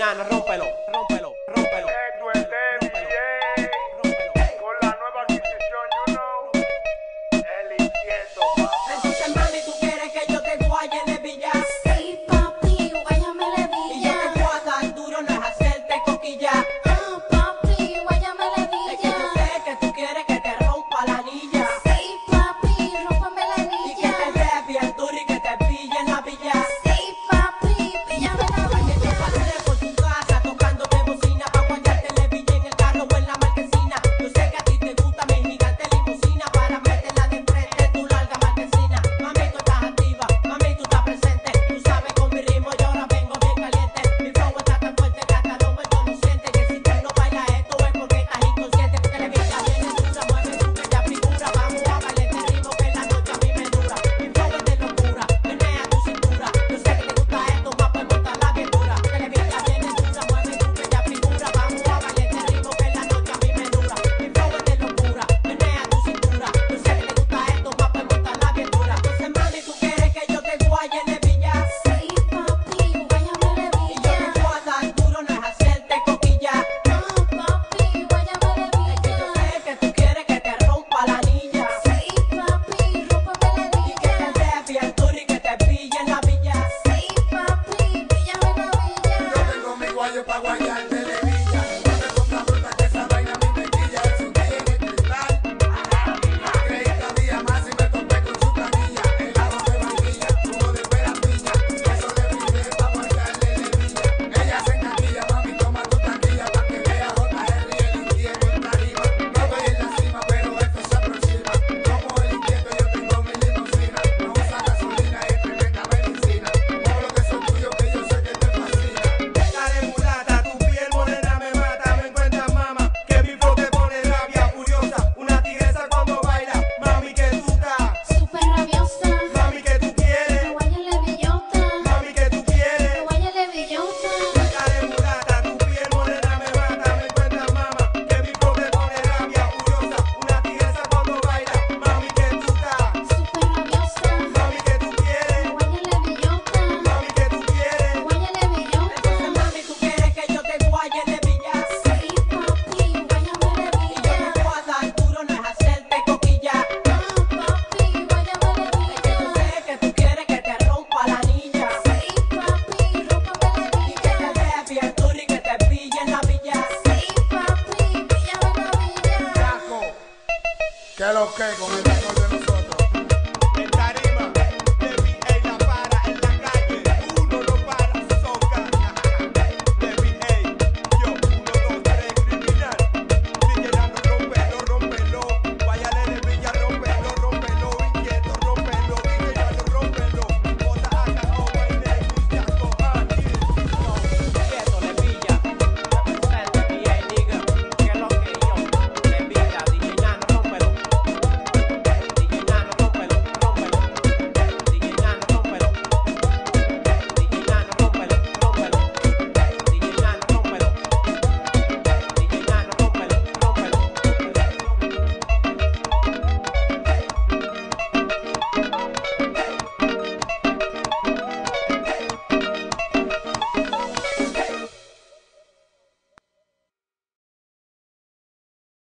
nana, rómpelo, rómpelo, rómpelo. Con la nueva adquisición, you know, el inquieto. Entonces, mami, tú quieres que yo te guaye de billar. Sí, papi, guáyame la Y yo te villa. voy a dar duro, no es hacerte coquillar. Ah, papi, guáyame la Es que yo villa. sé que tú quieres que te rompa la anilla. Sí, papi, rómpame la Y que te villa. dé bien duro y que te pille en la villa. Sí, papi, píllame la Que yo villa. pasé por tu casa tocándote bocina pa' guayarte la villa en el carro o en la marquesina. Yo sé que a ti te gusta mi gigante limusina para meterla de frente tu larga marquesina. Mami, tú estás activa, mami, tú estás presente. Tú sabes con mi ritmo yo ahora vengo bien caliente. Mi flow está tan fuerte que hasta los muertos lo sienten. Que si tú no bailas esto es porque estás inconsciente. Porque la vista viene dura, mueve tu bella figura. Vamos a bailar este ritmo que la noche a mí me dura. Mi flow es de locura, menea tu cintura. Yo sé que te gusta esto, más pues monta la aventura. Que la vista viene dura, mueve tu bella figura. Vamos a bailar este ritmo que la noche a mí me dura. Mi flow es de locura, menea tu cintura. Yo sé que te gusta esto, más pues monta la aventura. Entonces, mami, tú quieres que yo te guaye de billar. Sí, papi, guáyame la Y yo te villa. voy a dar duro, no es hacerte coquillar. Ah, papi, guáyame la Es que yo villa. sé que tú quieres que te rompa la anilla. Sí, papi, rómpame la Y que te villa. dé bien duro y que te pille en la villa. Sí, papi, píllame la Yo villa. tengo mi guayo pa' guayarte de villa. No te pongas bruta que esa vaina a mí me quilla. Es un día en el cristal. Creí que había más y me topé con su canilla. Helado de vainilla, jugo de pera piña. Eso le brindé pa' guayarle de villa. Ella se encanilla, mami, toma tu taquilla pa' que vea JR el inquieto en tarima. No voy en la cima, pero esto se aproxima. Como el inquieto yo tengo mi limusina. No usa gasolina, es tremenda medicina. Todo lo que son tuyo que yo sé que te fascina. Dale mulata, tu piel morena me mata, me encuentras mama, que mi flow te pone rabia furiosa, una tigresa cuando baila, mami que tú estás, Súper rabiosa. mami que tú quieres, Guáyale billota. mami que tú quieres. Guáyale billota. Dale mulata, tu piel morena me mata, me encuentras mama, que mi flow te pone rabia furiosa, una tigresa cuando baila, mami que tú estás, Súper rabiosa. mami que tú quieres, Guáyale billota. mami que tú quieres. Guáyale billota. Entonces, mami, tú quieres que yo te guaye de billar. Sí, papi, guáyame la Y yo te villa. voy a dar duro, no es hacerte coquillar. Ah, papi, guáyame la Es que yo villa. sé que tú quieres que te rompa la anilla. Sí, papi, rómpame la Y que te villa. dé bien duro y que te pille en la villa. Sí, papi, píllame la villa. Caco, ¿qué es lo que con el